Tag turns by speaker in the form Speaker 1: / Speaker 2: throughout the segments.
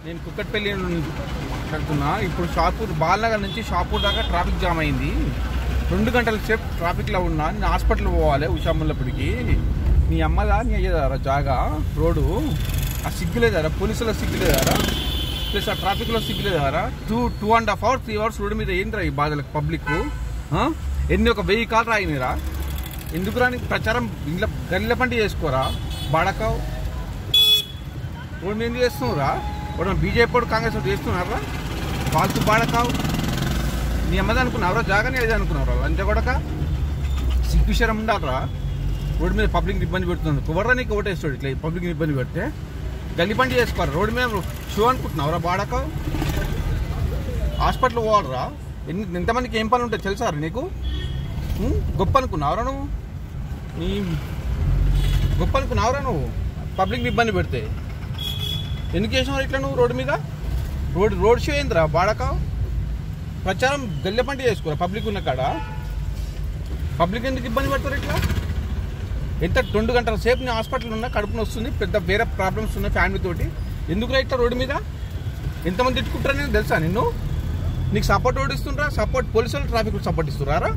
Speaker 1: నేను కుక్కట్పల్లి కడుతున్నా. ఇప్పుడు షాపూర్ బాలనగర్ నుంచి షాపూర్ దాకా ట్రాఫిక్ జామ్ అయింది. 2 గంటల సేపు ట్రాఫిక్లో ఉన్నా. నేను హాస్పిటల్ పోవాలి ఉషాముల్లప్పటికి. నీ అమ్మదా నీ అయ్యేదారా జాగా రోడ్డు ఆ సిగ్గులేదారా, పోలీసులో సిగ్గులేదారా, ప్లస్ ఆ ట్రాఫిక్లో సిగ్గులేదారా. 2.5 hours 3 hours రోడ్డు మీద ఏంద్రా ఈ బాధలకు పబ్లిక్. ఎన్ని ఒక 1000 కాలు రాయినరా. ఎందుకు రాని ప్రచారం ఇంట్లో గల్లీల పంటి చేసుకోరా. బాడకావు రోడ్డు మీద చేస్తున్నారా. వాడు బీజేపీ కాంగ్రెస్ చేస్తున్నారా. ఫాల్తు బాడకావు. నీ అమ్మది అనుకున్నావురా జాగానే ఏది అనుకున్నావురా. లంచ కొడక సిగ్గుశరం ఉండాలరా. రోడ్డు మీద పబ్లిక్ ఇబ్బంది పెడుతుంది. కువర్రా నీకు ఓటేస్తాడు ఇట్లా పబ్లిక్ ఇబ్బంది పెడితే. గల్లీ పంటి చేసుకోరా. రోడ్డు మీద షో అనుకుంటున్నావురా బాడకావు. హాస్పిటల్ పోవాలరా. ఎంతమందికి ఏం పని ఉంటుంది తెలుసారా నీకు. గొప్ప అనుకున్నావురా నువ్వు. నీ గొప్ప అనుకున్నావురా నువ్వు. పబ్లిక్ని ఇబ్బంది పెడితే ఎందుకు చేసినావు ఇట్లా నువ్వు రోడ్డు మీద. రోడ్ షో ఏందిరా బాడకావు. ప్రచారం గల్లె పంట చేసుకోరా పబ్లిక్ ఉన్న కాడ. పబ్లిక్ ఎందుకు ఇబ్బంది పెడతారు ఇట్లా. ఎంత 2 గంటల సేపు నేను హాస్పిటల్ ఉన్నా, కడుపుని వస్తుంది, పెద్ద వేరే ప్రాబ్లమ్స్ ఉన్నాయి ఫ్యామిలీ తోటి. ఎందుకురా ఇట్లా రోడ్డు మీద ఎంతమంది తిట్టుకుంటారా నేను తెలుసా నిన్ను. నీకు సపోర్ట్ ఓడిస్తుండ్రా. సపోర్ట్ పోలీసులు ట్రాఫిక్ సపోర్ట్ ఇస్తున్నారా.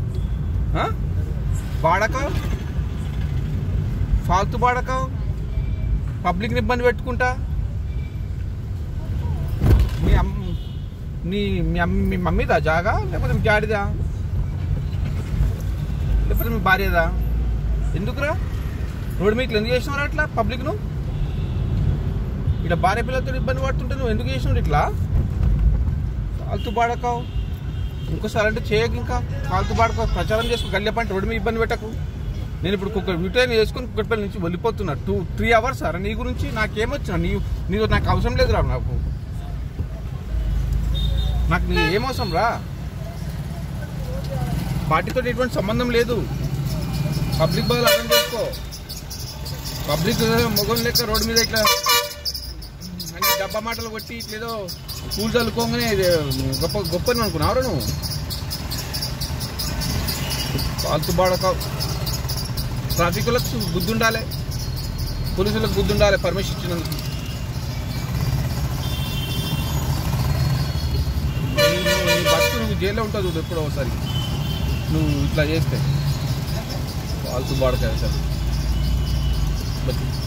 Speaker 1: బాడకావు ఫాల్తు బాడకావు. పబ్లిక్ని ఇబ్బంది పెట్టుకుంటా. మీ మమ్మీదా జాగా, లేకపోతే మీ డాడీదా, లేకపోతే మీ భార్యదా. ఎందుకురా రోడ్డు మీకు ఎందుకు చేసినారా అట్లా పబ్లిక్ను. ఇట్లా భార్య పిల్లలతో ఇబ్బంది పడుతుంటే నువ్వు ఎందుకు చేసినావు ఇట్లా. ఫాల్తు బాడకావు. ఇంకోసారి అంటే చేయకు. ఇంకా ఫాల్తు బాడకావు. ప్రచారం చేసుకో గల్లె పంట రోడ్డు మీద ఇబ్బంది పెట్టకు. నేను ఇప్పుడు రిటైన్ చేసుకుని కుక్కట్పల్లి నుంచి వెళ్ళిపోతున్నా. 2-3 hours సార్. నీ గురించి నాకేమొచ్చినా నీకు నాకు అవసరం లేదురా. నాకు నీ ఏమవసరం రా. పార్టీతో ఎటువంటి సంబంధం లేదు. పబ్లిక్ బాగా అర్థం చేసుకో. పబ్లిక్ మొగం లెక్క రోడ్డు మీద ఇట్లా అన్ని డబ్బా మాటలు కొట్టి ఇట్లేదో పూలు చల్లుకోగానే గొప్పని అనుకున్నావురా నువ్వు. ఫాల్తు బాడకావు. ట్రాఫిక్లకు బుద్ధి ఉండాలి, పోలీసులకు బుద్ధి ఉండాలి పర్మిషన్ ఇచ్చినందుకు. నీ బస్సు నువ్వు జైల్లో ఉంటుంది చూడు ఎప్పుడో ఒకసారి నువ్వు ఇట్లా చేస్తే. ఫాల్తు బాడకావు సార్.